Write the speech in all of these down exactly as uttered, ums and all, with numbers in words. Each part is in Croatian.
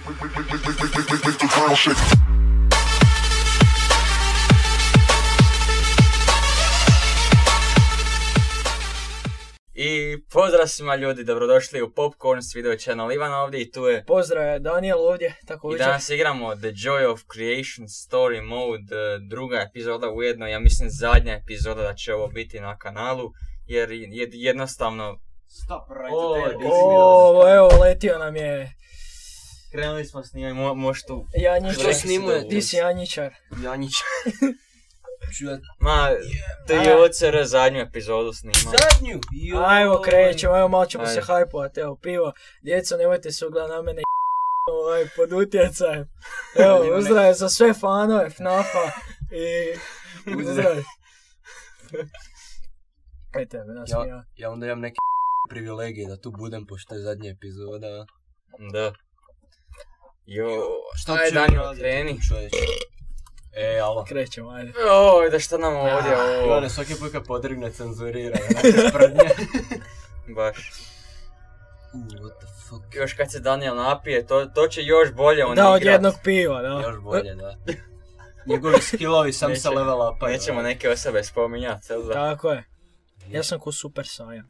I pozdrav svima ljudi, dobrodošli u Popcorns video channel. Ivan ovdje i tu je. Pozdrav, Daniel ovdje, također. I danas igramo The Joy of Creation Story Mode, druga epizoda ujedno, ja mislim zadnja epizoda da će ovo biti na kanalu, jer je jednostavno... Stop right o, there. O, evo, letio nam je... Krenuli smo snimati, mo, možeš tu... Janjičar. Što snimuje? Ti si Janjičar. Janjičar. Ma, to je O C R zadnju epizodu snimao. Zadnju? Ajmo, krećemo, evo malo ćemo Ajde. se hajpovat, evo, pivo. Djeco, nemojte se ugledati na mene ovaj, pod utjecajem. Evo, uzdrav za sve fanove F N A F-a i... Uzdrav. Kaj tebe, nasmija. Ja, ja onda imam neke privilegije da tu budem pošto je zadnja epizoda. Da. Jo, Šta ajde će Daniel, raditi, kreni. čovječe? E, alo. Krećemo, ajde. Oj, da šta nam ovdje ovo... Ivane, svaki put kad podrigne cenzurira, neke sprdnje. Baš. Uh, what the fuck. Još kad se Daniel napije, to, to će još bolje on Da, od igrat. jednog piva, da. Još bolje, da. Njegovi skillovi sam se Nećemo- level upaju. Nećemo neke osobe spominjati, jel da? Tako je. Ja sam ko Super Saiyan.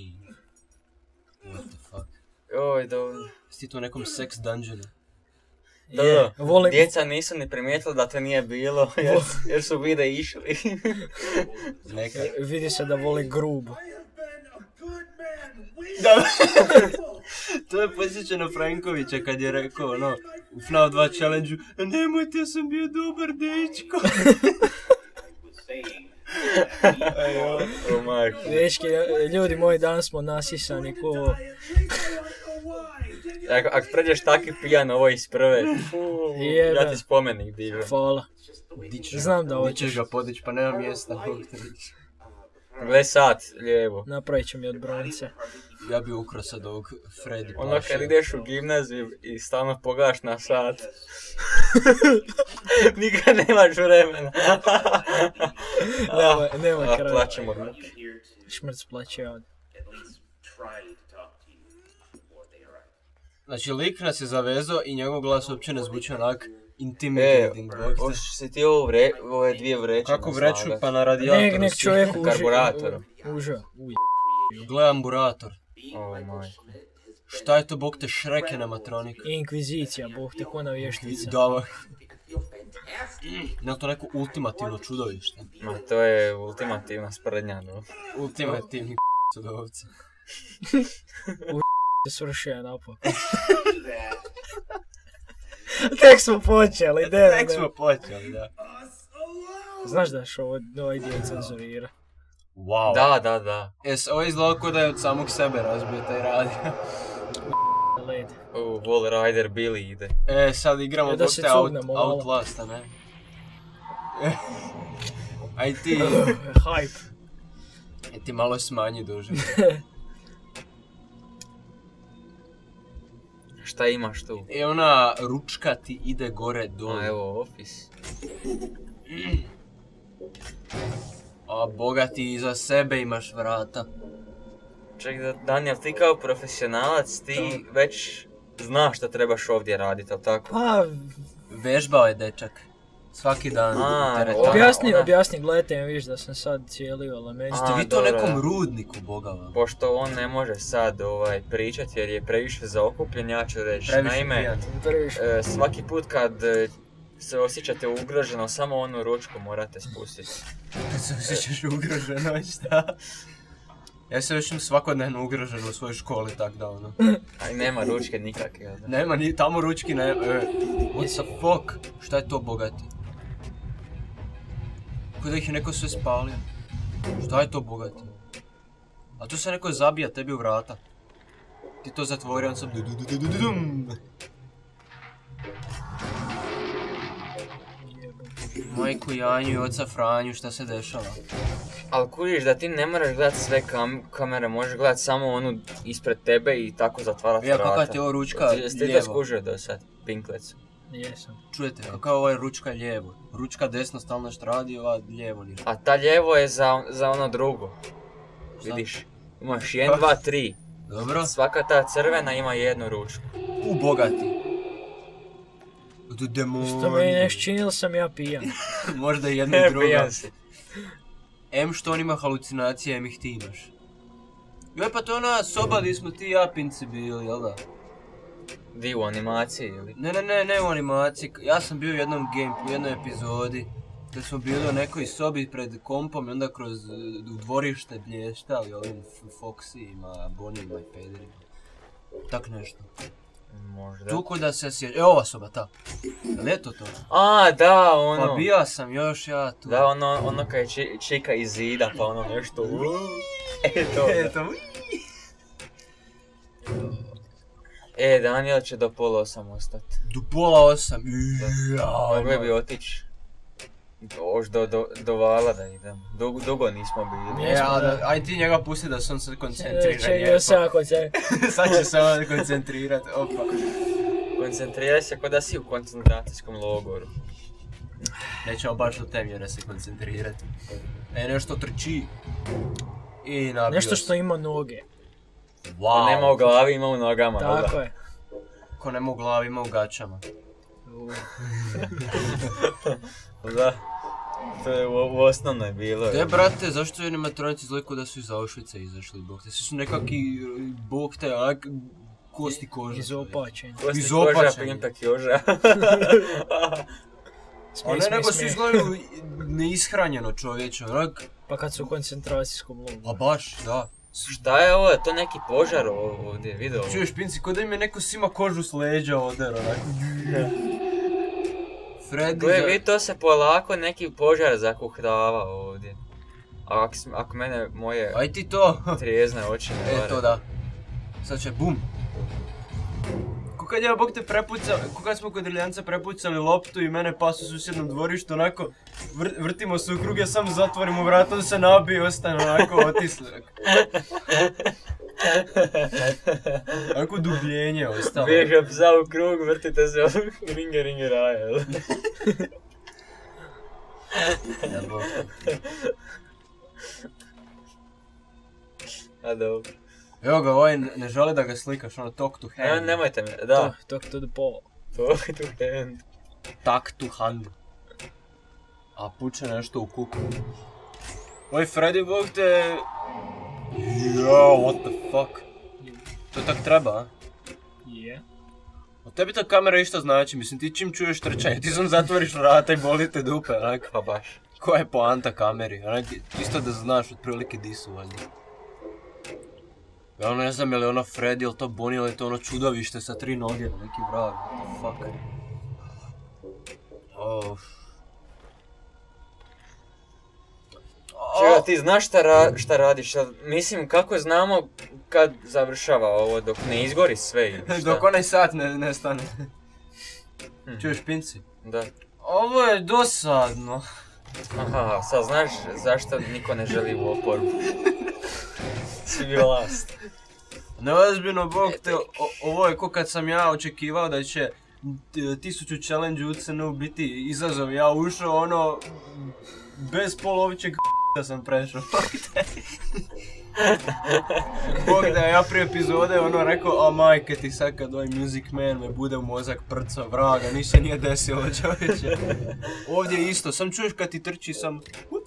What the fuck. Oj, dobro. Jesi ti tu u nekom sex dungeonu? Da, Je, da. volim... Djeca nisu ni primijetili da to nije bilo, jer, jer su vide išli. Neka. Vidi se da voli grubo. Da. To je posjeća na Frankovića kad je rekao, ono, u F N A F dva challenge-u, nemojte, ja sam bio dobar dečko. O majko. Dečki, ljudi moji, danas smo nasisani ko... Ako, ako pređeš taki pijan ovo iz prve, Jebe. ja ti spomenik dižem. Hvala. Dićeš Znam da ga, hoćeš. dićeš ga podić, pa nema mjesta. Gle sat, lijevo. Napravit ću mi od bronice. Ja bi ukro sad ovog Freddy Ono Paša. kad ideš u gimnaziju i stalno pogledaš na sat. Nikad nemaš vremena. Nemoj, nemoj A, kraj. plaćemo ruke. Šmrc plaće od. Znači, lik nas je zavezao i njegov glas uopće ne zvuči onak E, intimidating. bog te. hoćeš si ti ovo vre, ove dvije vreće Kako vreću? naslagat? Pa na radijatoru. Nek, nek si. čovjek uži... Karburatoru. Uža. Uj. Gle amburator. O majko. Šta je to, bog te, Shrek animatronik? Inkvizicija, bog te ko na vještica. Da, ne to neko ultimativno čudovište. Ma to je ultimativna sprednja, no. Ultimativni čudovci. Se svršio napokon. Tek smo počeli, de, Tek de. smo počeli, da. Znaš da što ovo, ovaj dio cenzurira. Wow. Da, da, da. Jes, ovo izgleda kao da je od samog sebe razbio taj radio. Led. U, Wall Rider Billy ide. E, sad igramo E, da bog se te out, cugnemo malo. Outlasta, ne? Aj ti, Hype. aj ti malo smanji duže. Šta imaš tu? I ona ručka ti ide gore dole. A evo, Office. A boga ti iza sebe imaš vrata. Ček, da, Daniel, ti kao profesionalac, ti već znaš šta trebaš ovdje raditi, ali tako? Pa, Vežbao je dečak. Svaki dan. A, u teretanu. ona- objasni, ona- objasni, gledajte mi, vidiš da sam sad cijeli element. A, Ste vi to dobro, nekom da. rudniku, boga vam? Pošto on ne može sad ovaj, pričati jer je previše zaokupljen, ja ću reći. Previše Naime, pijan. Prviš. e, svaki put kad e, se osjećate ugroženo, samo onu ručku morate spustiti. Kad se osjećaš ugroženo i šta? Ja se osjećam svakodnevno ugrožen u svojoj školi, tak da ono. A i nema ručke nikakve, jel da? Nema, ni tamo ručki nema. E, what the fuck? Šta je to, bogati? Kako da ih je neko sve spalio? Šta je to, bogati? A tu se neko zabija tebi u vrata. Ti to zatvori, on sam du du du du du du dum. Majku Janju i oca Franju, šta se dešava? Ali kužiš da ti ne moraš gledat sve kam kamere, možeš gledat samo onu ispred tebe i tako zatvarat Ja, vrata. kakva ti je ovo ručka Jeste ti to lijevo? skužio do sad, Pinklec? Jesam. Čujete, kakva je ovo je ručka lijevo? Ručka desno stalno što radi, ova lijevo nije. A ta lijevo je za, za ono drugo. Vidiš, imaš jedan, dva, tri. Dobro? Svaka ta crvena ima jednu ručku. U bogati. Budu demoni. Što meni nešto čini ili sam ja pijan. Možda i jedno i drugo. Pijan si. M što on ima halucinacije, M ih ti imaš. Joj pa to je ona soba gdje smo ti i ja pinci bili, jel da? Di u animaciji ili? Ne, ne, ne, ne u animaciji. Ja sam bio u jednom game, u jednoj epizodi. Gdje smo bili u nekoj sobi pred kompom i onda kroz u dvorište blještali ovim Foxijima, Bonijima i Pederima. Tak nešto. Možda. Tu ko da se sjeća, e ova soba, ta. Jel je to to? A, da, ono. Pa bija sam još ja tu. Da, ono, ono kad je či, čika iz zida, pa ono nešto uuuu. E, to. Eto, E, Daniel će do pola osam ostati. do pola osam. Mogli bi otići. Još do, do, do vala da idem. Dugo, dugo nismo bili. E, a da, aj ti njega pusti da se on sad koncentrira. Čekaj, se ja koncentriram. Sad će se on koncentrirat, opa. Koncentriraj se ko da si u koncentracijskom logoru. Nećemo baš do te mjere se koncentrirati. E, nešto trči. I nabio Nešto se. što ima noge. Wow. Nema u glavi, ima u nogama. Tako je. Ko nema u glavi, ima u gaćama. Da. To je u, u osnovnoj bilo. Te brate, zašto je animatronici izgledaju da su iz Auschwitza izašli, bog te? Svi su nekaki, bog te, onak, kosti koža. Izopačen. Kosti izopačeni. koža, pimpak joža. A ne, nego svi izgledaju neishranjeno čovječe, onak. Pa kad su u koncentracijskom Pa logoru. baš, da. Šta je ovo? To neki požar ovdje, vidio? Čuješ pinci, ko da im je neko sima kožu s leđa oder, onak. Freddy Gle, za... vidi, to se polako neki požar zakuhtava ovdje. A ako, s- ako mene moje Aj ti to! trijezne oči ne E, vare. to da. Sad će bum. Ko kad ja bog te prepucao, ko kad smo kod Riljanca prepucali loptu i mene pas u susjednom dvorištu, onako, vr, vrtimo se u krug, ja sam zatvorimo vrat, on se nabije i ostane onako otisli. Onako dubljenje ostalo. Bježa psa u krug, vrtite se ovog ringe ringe raja, jel? Ja, bog. A dobro. Evo ga, ovaj ne ne želi da ga slikaš, ono talk to Ne, hand. nemojte mi, da. Talk to the ball. Talk to hand. Talk to hand. A puče nešto u kuku. Oj, Freddy, bog te... Jo, what the fuck. To tak treba, a? Je. O tebi ta kamera išta znači, mislim ti čim čuješ trčanje, ti sam zatvoriš vrata i boli te dupe, onak. Pa baš. Koja je poanta kameri, onak, isto da znaš otprilike di su valjda. Ja ne znam je li ono Freddy ili to Bonnie ili to ono čudovište sa tri noge, neki vrag, what the fuck. Oh. Čega, ti znaš šta, ra šta radiš, ali mislim kako znamo kad završava ovo, dok ne izgori sve ili šta? Dok onaj sat ne, ne stane. Hm. Čuješ pinci? Da. Ovo je dosadno. Aha, sad znaš zašto niko ne želi u oporbu. Svi bi vlast. Neozbiljno, bog te, o, ovo je ko kad sam ja očekivao da će t- tisuću challenge u C N U biti izazov, ja ušao ono, bez polovićeg da sam prešao. Bog da ja prije epizode ono rekao, a majke ti sad kad ovaj Music Man me bude u mozak prco, vraga, niš se nije desilo čovječe. Ovdje je isto, sam čuješ kad ti trči sam...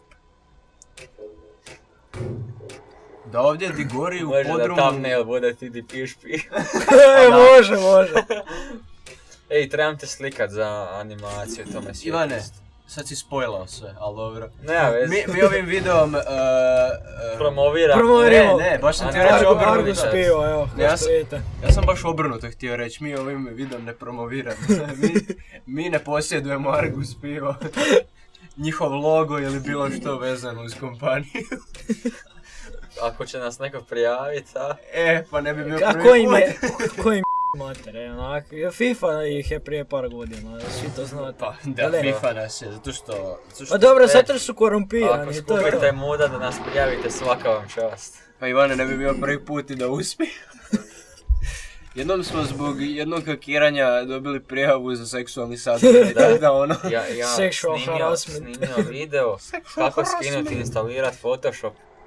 Da ovdje di gori u Može podrumu... da thumbnail bude ti di piš pi. E, može, može. Ej, trebam te slikat za animaciju, to me Ivane, svjetlost. sad si spojlao sve, ali dobro. Nema veze. Mi, mi ovim videom... Uh, uh, Promovira. Promovira. ne, ne, baš sam A ti ne, reći Argo- obrnuto. Argus pivo, evo, Ja kao sam- što vidite. Ja sam baš obrnuto htio reći, mi ovim videom ne promoviramo. mi, mi ne posjedujemo Argus pivo. Njihov logo ili bilo što vezano uz kompaniju. Ako će nas neko prijavit, a? E, pa ne bi bio A prvi ko im put. je, ko im je mater, e, onak, FIFA ih je prije par godina, svi to znate. Pa, da, Ali ne. FIFA nas je, zato što... Zato što Pa dobro, E, zato što su Ako korumpirani, to je skupite to. muda da nas prijavite, svaka vam čast. Pa Ivane, ne bi bio prvi put i da uspije. Jednom smo zbog jednog hakiranja dobili prijavu za seksualni sadržaj, Da. da, da ono... Ja, ja Sexual snimio, harassment. snimio video kako skinuti i instalirat Photoshop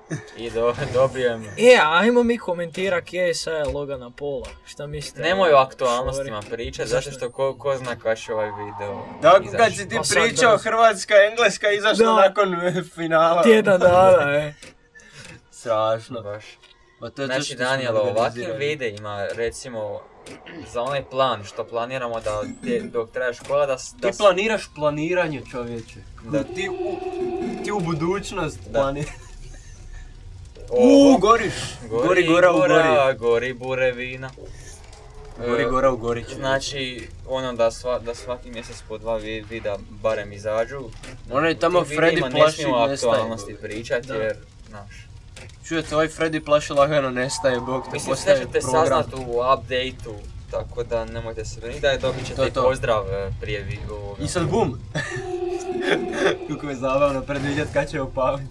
I do, dobijem... E, ajmo mi komentira K S I Logana Paula. Šta mislite? Nemoj o aktualnostima pričati, zato što ko, ko zna kada će ovaj video Tako izaći. kad si ti Pa sad pričao, brzo. Hrvatska, Engleska izašla Da. nakon finala. Tjedan dana, e. Strašno. Baš. Pa to je to Znači što smo Daniel, ovakvim organizirali. videima, recimo, za onaj plan što planiramo da te, dok traje škola da... s- da Ti s- planiraš planiranje, čovječe. Da. Ti u, ti u budućnost Da. planiraš. Ovo- Uuu, goriš. Gori gora u gori. gora, gori burevina. Gori E, gora u gori. Znači, ono da, sva, da svaki mjesec po dva vi- videa barem izađu. Onaj tamo Tim Freddy videima ne plaši smijemo o nestaje. aktualnosti pričati Da. jer, znaš. Čujete, ovaj Freddy plaši lagano nestaje, bog te Mislim, sve postaje ćete program. saznat u update-u, tako da nemojte se briniti da je dobit ćete To je i to. pozdrav e, prije vi, ovoga. I sad bum! Kako je zabavno predvidjet kad će opavit.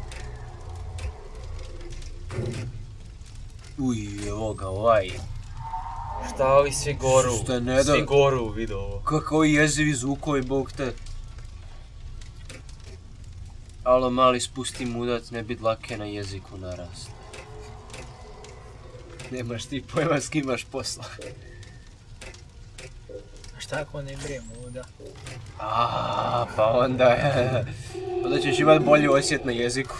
Uj, evo ga ovaj. Šta ovi svi goru, Šta ne da- svi goru u video ovo. Kako ovi jezivi zvukovi, bog te. Alo mali, spusti mudac, ne bit lake na jeziku narast. Nemaš ti pojma s kim imaš posla. A šta ako ne brije muda? Aaaa, pa onda, onda ćeš imat bolji osjet na jeziku.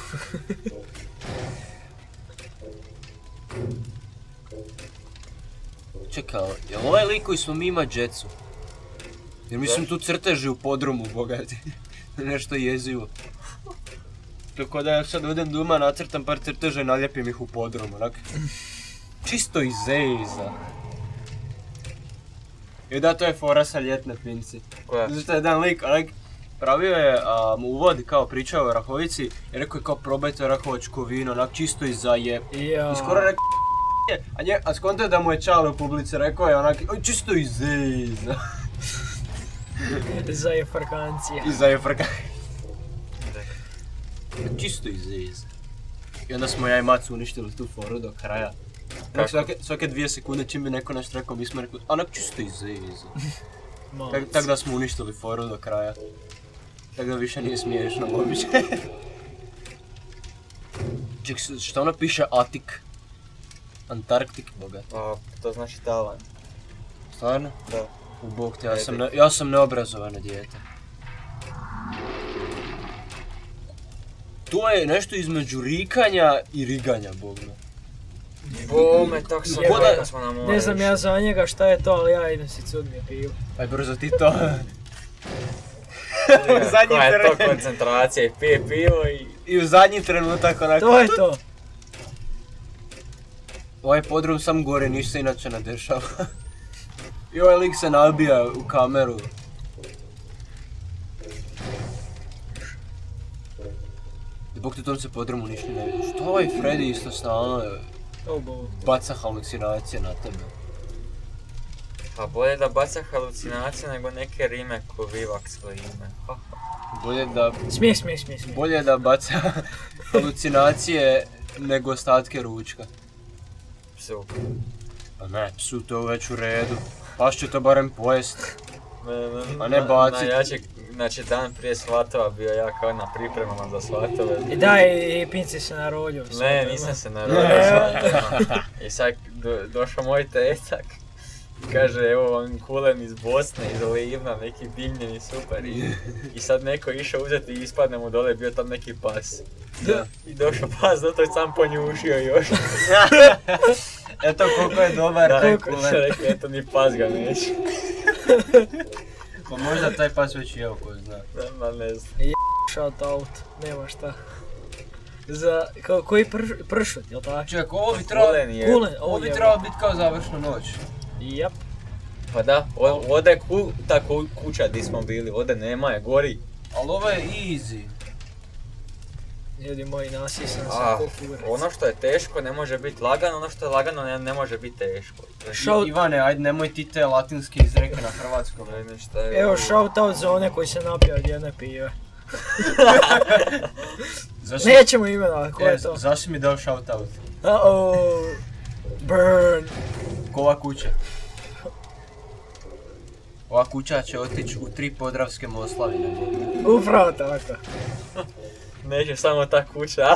Čekaj, jel ovaj lik koji smo mi ima džecu? Jer mislim tu crteži u podrumu, bogati. Nešto jezivo. Tako da ja sad odem doma, nacrtam par crteža i naljepim ih u podrumu, onak. Čisto iz zeza. I da, to je fora sa ljetne pinci. Koja? Zato što je jedan lik, onak, pravio je um, uvod, kao pričao o Rahovici i rekao je kao probajte rahovačko vino, onak čisto iz zajeb. Ja. I skoro rekao je, a, nje, a skonto je da mu je čale u publici, rekao je onak, "Oj, čisto iz zeza." Za jefrkancija. I zajefrka. Čisto iz zeza. I onda smo ja i Macu uništili tu foru do kraja. Onak, svake, svake dvije sekunde čim bi neko nešto rekao, mi smo rekli, onak čisto iz zeza. Tak, tak da smo uništili foru do kraja. Tak da više nije smiješno uopće. Ček, šta ono piše Atik? Antarktik, bogat. A, to znači talan. Stvarno? Da. U bog te, ja sam, ne, ja sam neobrazovano dijete. To je nešto između rikanja i riganja, bog me. Bome, tak sam Jebote. rekao smo na moru. Ne znam ja za njega šta je to, ali ja idem si cudnije pivo. Aj brzo ti to. U zadnji Koja je to tren. koncentracija i pije pivo i... I u zadnji trenutak onako. To je to. Ovaj podrum sam gore, ništa se inače ne dešava. I ovaj lik se nabija u kameru. I bog te tom se podrumu ništa ne vidi. Što ovaj Freddy isto stalno O bog. baca halucinacije na tebe? Pa bolje da baca halucinacije nego neke rime ko Vivax ime. Ha, ha. Bolje da, Smije, smije, smije, smije. bolje da baca halucinacije nego ostatke ručka. Psu. Pa ne, psu to već u redu. Pas će to barem pojest. A ne bacit. Najjači, znači dan prije svatova bio ja kao na pripremama za svatove. I daj, i pinci se narodio. Ne, nisam se narodio Ne. svatovima. I sad do, došao moj tetak. Kaže, evo vam kulen iz Bosne, iz Livna, neki dimljeni super. I, i sad neko išao uzeti i ispadne mu dole, bio tam neki pas. Da. I došao pas, zato je sam ponjušio još. Eto koliko je dobar Da, taj rekao, kulen. rekao, eto ni pas ga neće. Pa možda taj pas već jeo, ko zna. Da, ma ne znam. Shout out, nema šta. Za, kao, koji prš, pršut, jel tako? Ček, ovo bi trebalo, Kulen je. Kulen, ovo bi je. trebalo biti kao završna noć. Jap. Pa da, o- ode ku, ta ku, kuća di smo bili, ode nema je, gori. Ali ovo je easy. Ljudi moji, nasisan A, sam ko kurac. ono što je teško ne može biti lagano, ono što je lagano ne, ne može biti teško. Shout- I- Ivane, ajde nemoj ti te latinske izreke na hrvatskom. Ne znam šta je Evo, ovo. shout out za one koji se napio od jedne pive. Zašto, Nećemo imenovati, ko je to? zašto mi dao shoutout? Uh-oh. Burn. Ko ova kuća? Ova kuća će otići u tri podravske Moslavine. Upravo tako. Neće samo ta kuća.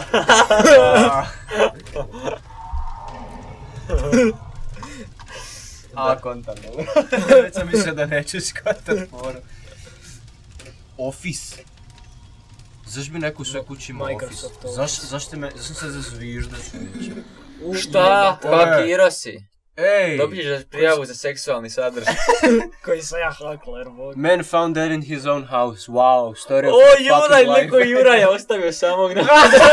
A, kontam, dobro. Već sam mislio da neću skotat foru. Office. Zašto bi neko u svoj kući imao Office? Microsoft Office. Zašto, zašto me, zašto se zazviždaš? Šta? Hakirao si? Ej! Dobiješ prijavu za seksualni sadržaj. Koji sam ja hakler, bog. Man found dead in his own house. Wow, story of O, my Juraj, fucking life. neko Jura je ostavio samog na...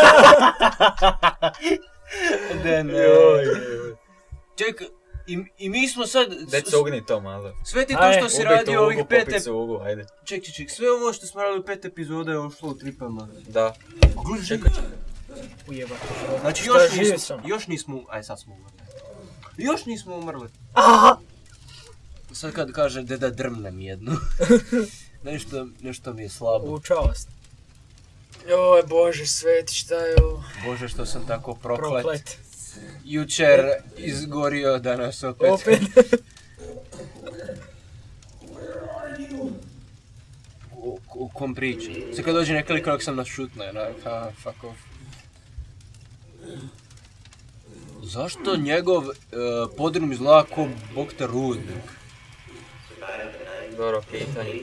Ne, ne. Čekaj, i, i mi smo sad... Daj cugni to malo. Sve ti to Aj, što si Ubij radio tu ovih ugu, pet... popit cugu, ajde. Ček, ček, ček, sve ovo što smo radili u pet epizoda je ošlo u tripama. Da. Gledaj, Čekaj, čekaj. Ujebate. Znači Šta, još živ nismo, sam? još nismo, aj sad smo umrli. Još nismo umrli. Aha! Sad kad kaže deda drmnem jednu. nešto, nešto mi je slabo. U čast. Joj, Bože sveti, šta je ovo? Bože što sam tako proklet. Proklet. Jučer izgorio, danas opet. Opet. U, u kom priči? Sad kad dođe nekoliko kako sam našutno, onak, ha, fuck off. Zašto njegov uh, podrum izgleda ko bog te rudnik? Dobro pitanje.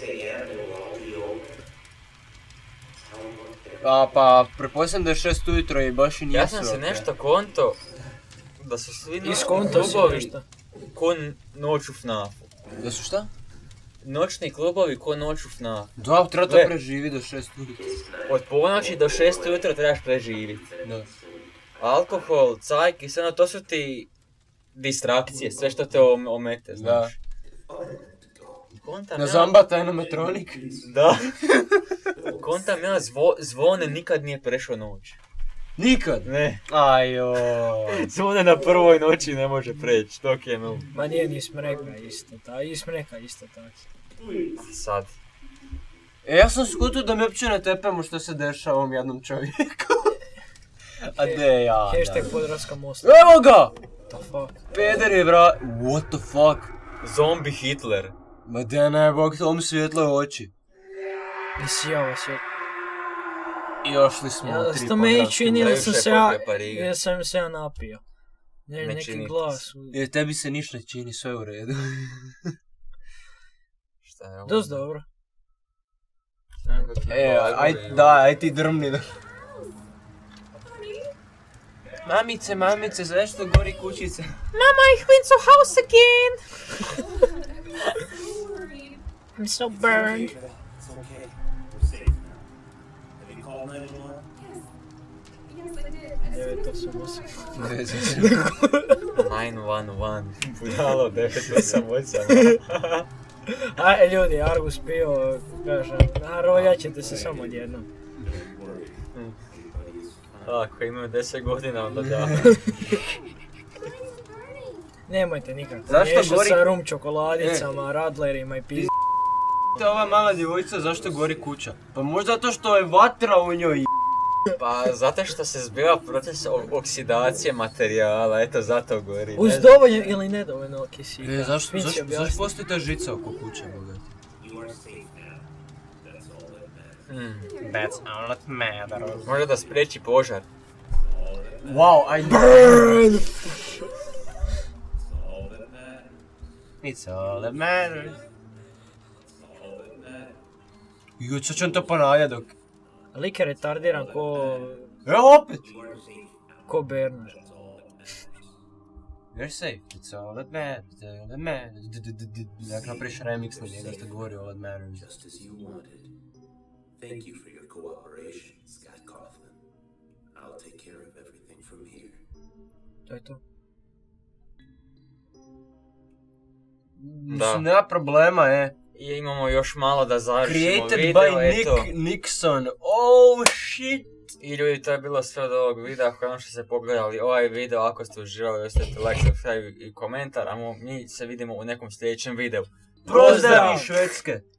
A pa, prepostavljam da je šest ujutro i baš i nije Ja sam se nešto konto da su svi noćni Iskonto si klubovi nešto. ko noć u FNAF-u. Da su šta? Noćni klubovi ko noć u FNAF-u. Da, treba to Gle. preživi do šest ujutro. Od ponoći do šest ujutro trebaš preživjeti. Da. Alkohol, cajk i sve ono, to su ti distrakcije, sve što te om- omete, znaš. Kontam Na ja- zambata animatronik. Da. Kontam ja, zvo, zvone nikad nije prešao noć. Nikad. Ne. Ajo. Zvone na prvoj noći ne može preći, dok je nul. Ma nije ni smreka isto, ta i smreka isto tako. Sad. E, ja sam skutio da mi uopće ne tepemo što se dešava ovom jednom čovjeku. A de ja, Hashtag da. Podravska mosta. Evo ga! The fuck? Peder je vra... What the fuck? Zombi Hitler. Ma de ne, bog, ovom svjetloj oči. Nisi ja vas je... I ošli smo Ja, u tri sto me i podravske čini da Previše sam se ja... pokrepa Ja sam se ja napio. Ne, Ne neki čini ti glas. u- Jer tebi se ništa ne čini, sve u redu. Šta je ovo? Dost dobro. Nego ti E, blago aj, je, da, aj ti drmni da. Mamice, mamice, zašto gori kućica? Mama, ich bin zu Hause again! I'm so burned. It's okay. We're safe now. Have you called nine one one? Yes, I did. I devet osam osam. devet jedan jedan. Budalo, devet osam osam. A, ljudi, Argus pio, kaže, naroljat ćete se samo odjednom. Ako imaju deset godina, onda da. Nemojte nikako Zašto miješat gori- sa rum čokoladicama, radlerima i pizd... Ova mala djevojčica, zašto gori kuća? Pa možda zato što je vatra u njoj. Pa zato što se zbiva proces o- oksidacije materijala, eto zato gori. Uz Ne znam. dovoljno ili nedovoljno kisika. E, zašto, Vinci zašto, objasni. zašto postoji ta žica oko kuće, bogati? You are safe now. That's all that matters. Hmm. That's all that matters. Može da spriječi požar. Wow, I Burn! All that matters. It's all that matters. All that matters. Juč, sad ću vam to ponavljati dok... Lik je retardiran ko... Evo opet! You are safe now. ko Bernard. That's all that matters. You're safe, it's all that matters, all that matters. D- d- d- d- Jak napriš remix na njega što govori all that matters. Just as you wanted. Thank you for your cooperation, Scott Coughlin. I'll take care of everything from here. To je to. Mislim, nema problema, e. I imamo još malo da završimo Created video, by eto. Nick Nixon. Oh shit! I ljudi, to je bilo sve od ovog videa. Hvala vam što ste pogledali ovaj video. Ako ste uživali, ostavite like, subscribe i komentar. A mo- mi se vidimo u nekom sljedećem videu. Pozdravi Švedske!